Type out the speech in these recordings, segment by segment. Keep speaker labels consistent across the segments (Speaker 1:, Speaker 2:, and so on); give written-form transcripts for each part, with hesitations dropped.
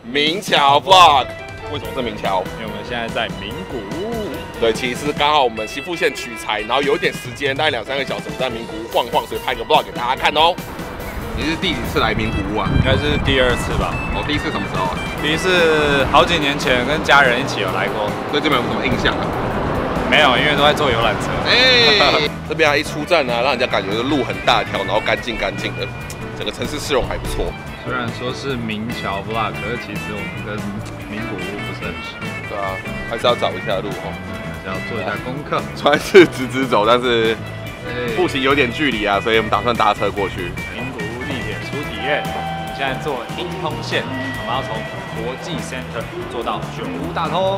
Speaker 1: 明桥 Vlog。为什么是明桥？
Speaker 2: 因为我们现在在名古屋。
Speaker 1: 对，其实刚好我们新富县取材，然后有一点时间，大概2、3个小时，我们在名古屋晃晃，所以拍个 Vlog 给大家看哦。你是第几次来名古屋啊？
Speaker 2: 应该是第2次吧。
Speaker 1: 哦，第1次什么时候啊？
Speaker 2: 第1次好几年前跟家人一起有来过。
Speaker 1: 对这边有什么印象啊？
Speaker 2: 没有，因为都在坐游览车。
Speaker 1: 这边一出站啊，让人家感觉路很大条，然后干净干净的，整个城市市容还不错。
Speaker 2: 虽然说是明桥 Vlog，可是其实我们跟名古屋不是很熟。
Speaker 1: 对啊，还是要找一下路哦，
Speaker 2: 还是要做一下功课。
Speaker 1: 虽然是直走，但是步行有点距离啊，所以我们打算搭车过去。
Speaker 2: 名古屋地铁初体验，我们现在坐一通线，我们要从国际 Center 坐到九屋大通。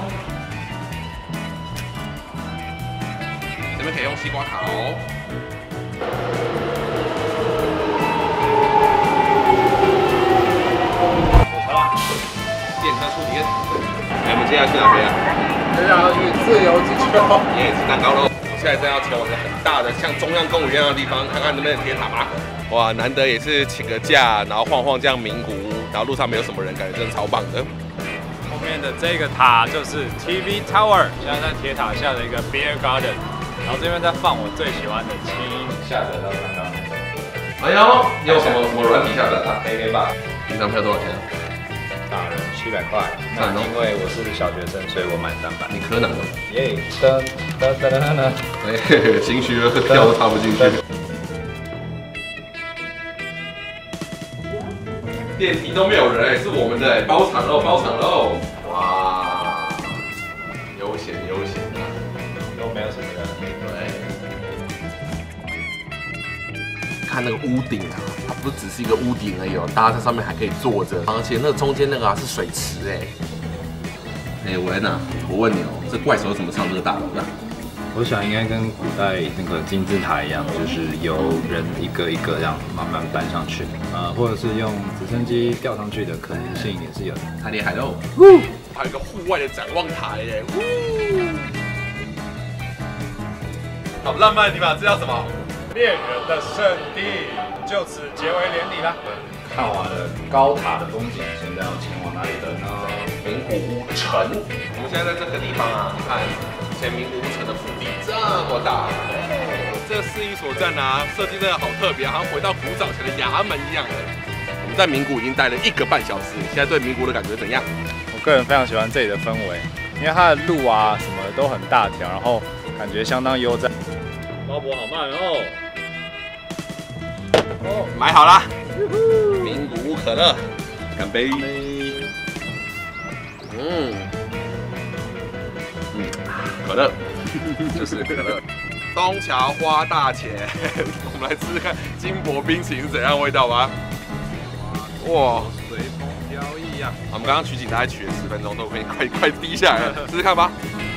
Speaker 1: 这边可以用西瓜卡哦。电车初体验。我们接下来去哪边啊？
Speaker 3: 接下来要去自由之丘，
Speaker 1: 也吃蛋糕喽。我现在正要前往一个很大的像中央公园一样的地方，看看那边的铁塔吧。哇，难得也是请个假，然后晃晃这样名古屋，然后路上没有什么人，感觉真的超棒的。
Speaker 2: 后面的这个塔就是 TV Tower， 现在在铁塔下的一个 Beer Garden， 然后这边在放我最喜欢的轻下载到刚刚。
Speaker 1: 哎呦，你有什么软体下载啊 ？KKBOX。一张票多少钱啊？
Speaker 2: 大人700块。那因为我是小学生，所以我买300。
Speaker 1: 你柯南哦。
Speaker 2: 耶，噔噔噔噔噔。
Speaker 1: 哎，心虚了，票都插不进去。电梯都没有人，是我们的包场喽，包场喽！哇，悠闲悠闲的，
Speaker 2: 都没有什么人。
Speaker 1: 对，看那个屋顶啊，它不是只是一个屋顶而已哦，大家在上面还可以坐着，而且那中间那个是水池哎。维恩啊，我问你哦，这怪手怎么上这个大楼的？
Speaker 2: 我想应该跟古代那个金字塔一样，就是由人一个一个这样慢慢搬上去，或者是用直升机吊上去的可能性也是有的。
Speaker 1: 太厉害喽！还有一个户外的展望台耶！好浪漫的地方，这叫什么？
Speaker 2: 恋人的圣地，就此结为连理啦。看完了高塔的风景，现在要前往哪里了呢？
Speaker 1: 名古屋城。我们现在在这个地方啊，看以前名古屋城的腹地这么大。这个市役所站啊，设计真的好特别，好像回到古早前的衙门一样的。我们在名古屋已经待了1个半小时，你现在对名古屋的感觉怎样？
Speaker 2: 我个人非常喜欢这里的氛围，因为它的路啊什么的都很大条，然后感觉相当悠哉。包裹好慢哦。
Speaker 1: 哦，买好啦。名古屋可乐，干杯！可乐，就是可乐。东桥花大钱，我们来吃吃看金箔冰淇淋是怎样的味道吧。哇，
Speaker 2: 随风飘逸呀！
Speaker 1: 我们刚刚取景大概取了10分钟，都快滴下来了，试试看吧。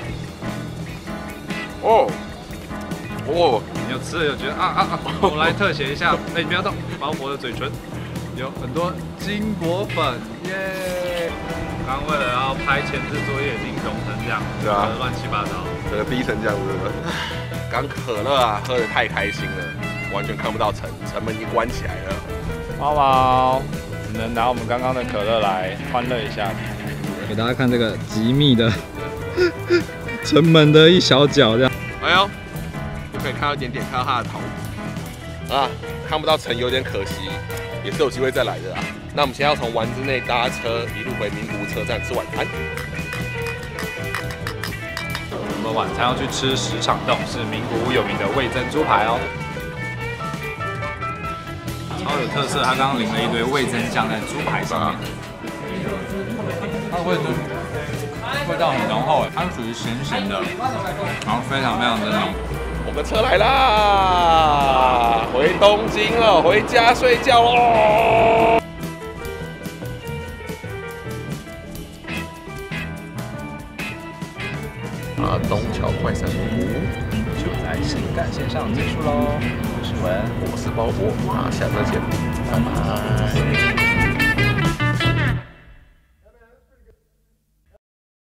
Speaker 1: 哦，
Speaker 2: 你有吃了有觉得我们来特写一下，哎，不要动，包裹的嘴唇有很多金箔粉，耶！刚为了要拍前置作业，已经融成这样，对啊，乱七八糟，
Speaker 1: 这个逼成这样子的。刚可乐啊，喝得太开心了，完全看不到城门已经关起来了。
Speaker 2: 猫猫只能拿我们刚刚的可乐来欢乐一下，给大家看这个极密的城门的一小角，这样。
Speaker 1: 哎呦，就可以看到一点点，看到它的头啊，看不到城有点可惜，也是有机会再来的啦。那我们现在要从丸之内搭车一路回名古屋车站吃晚餐。
Speaker 2: 我们晚餐要去吃石场洞，是名古屋有名的味噌猪排哦，超有特色。它刚刚淋了一堆味噌酱在猪排上面，它的味道很浓厚，它属于咸咸的，然后非常非常的浓。
Speaker 1: 我们车来啦，回东京了，回家睡觉喽。东桥快闪湖
Speaker 2: 就在新干线上结束喽。我是文，
Speaker 1: 我是包博，下次见，拜拜。